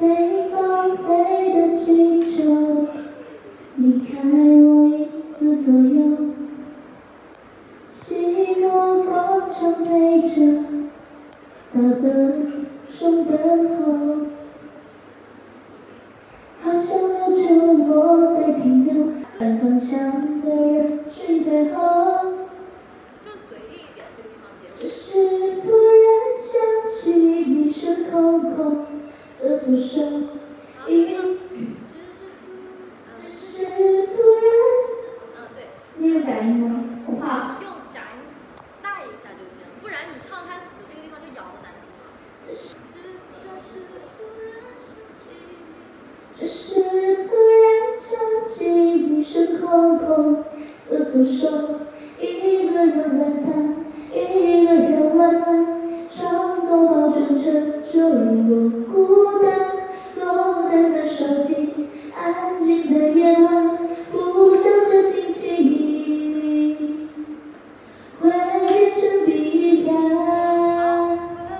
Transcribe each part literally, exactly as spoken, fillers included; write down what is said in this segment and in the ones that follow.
北方飞的气球，离开我椅子左右，寂寞广场陪着大灯中等候，好像有着我在停留，反方向的人群退后。 只是突然想起你是空空的左手，因只是突然， 嗯对， 你有假音吗？我怕。 用假音带一下就行，不然你唱太死，这个地方就咬的难听了。 只是只是突然想起你， 只是突然想起你是空空的左手，一个人晚餐。 一个人晚安，床头抱枕撑着我孤单，落单的手机，安静的夜晚，不像这星期一会变成必然，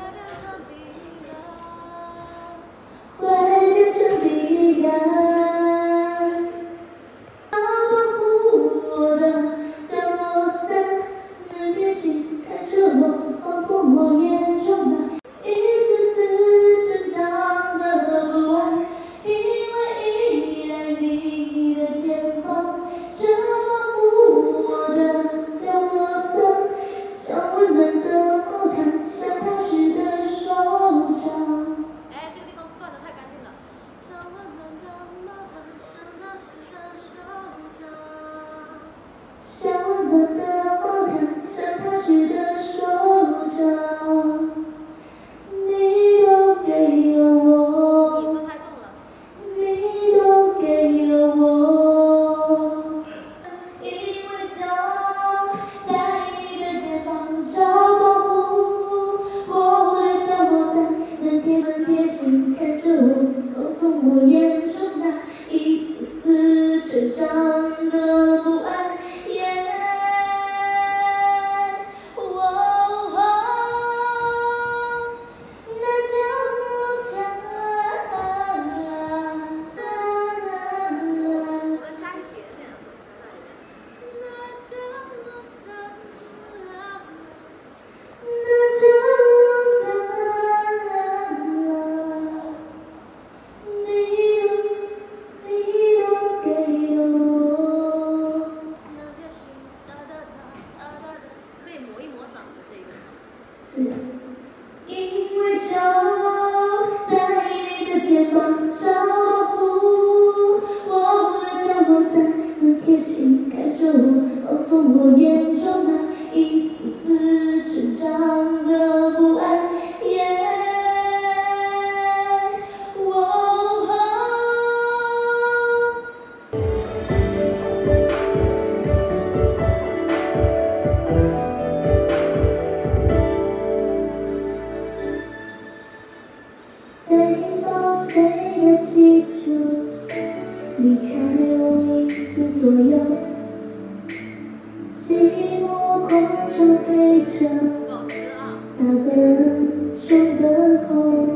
会变成必然。要保护我的降落伞，能贴心。 看着我，放松我眼中的一丝丝成长的不安，因为依赖你的肩膀，这保护我的降落伞，像温暖的毛毯，像踏实的手掌。 哎，这个地方断的太干净了。像温暖的毛毯，像踏实的手掌。 像温暖的毛毯，像踏实的手掌，你都给了我， 椅子太重了， 你都给了我，因为骄傲在你的肩膀找保护，我的降落伞能贴能贴心看着我，放松我眼中那一丝丝成长的不安。 是的，因为骄傲在你的肩膀找保护，我的降落伞能贴心看着我，放松我眼中那一丝丝成长的不安。Yeah, 北方飞的气球，离开我椅子左右，寂寞广场陪着大灯中等候，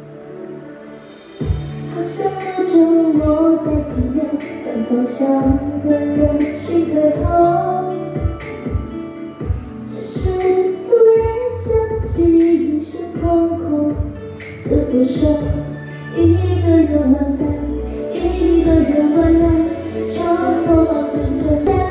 好像有着我在停留，反方向的人群退后，只是突然想起你是空空的左手，一个人晚餐，一个人晚安，床头抱枕着。